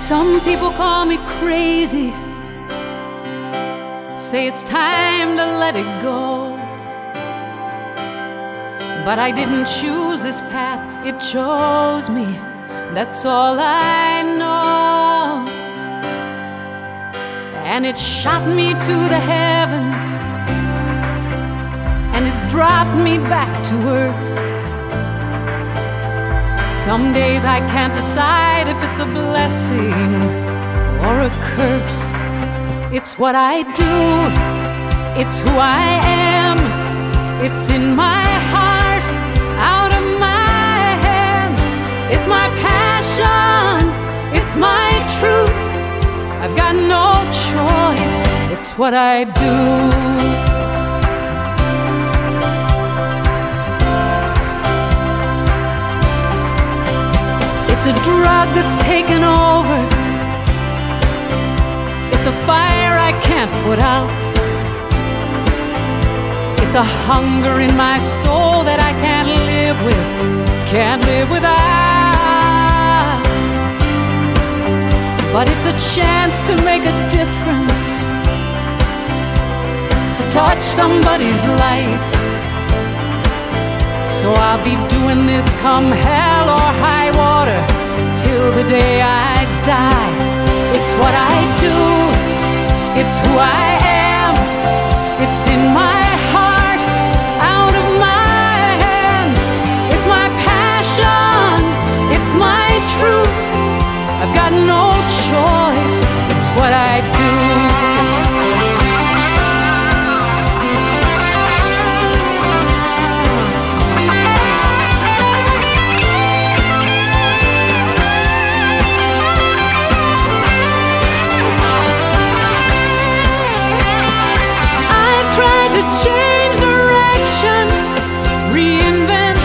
Some people call me crazy, say it's time to let it go. But I didn't choose this path, it chose me. That's all I know. And it shot me to the heavens, and it's dropped me back to earth. Some days I can't decide if it's a blessing or a curse. It's what I do, it's who I am. It's in my heart, out of my hands. It's my passion, it's my truth. I've got no choice, it's what I do. It's a drug that's taken over. It's a fire I can't put out. It's a hunger in my soul that I can't live with, can't live without. But it's a chance to make a difference, to touch somebody's life. So I'll be doing this come hell or high water, till the day I die. It's what I do, it's who I am. It's in my heart, out of my hands. It's my passion, it's my truth. I've got no choice, it's what I do. Change direction, reinvent,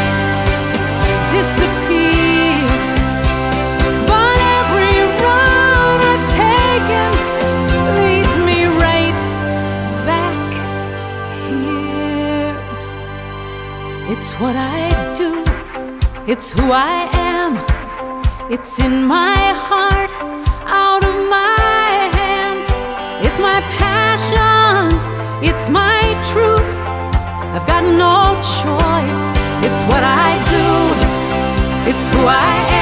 disappear. But every road I've taken leads me right back here. It's what I do, it's who I am. It's in my heart, out of my hands. It's my passion, it's my truth. I've got no choice, it's what I do, it's who I am.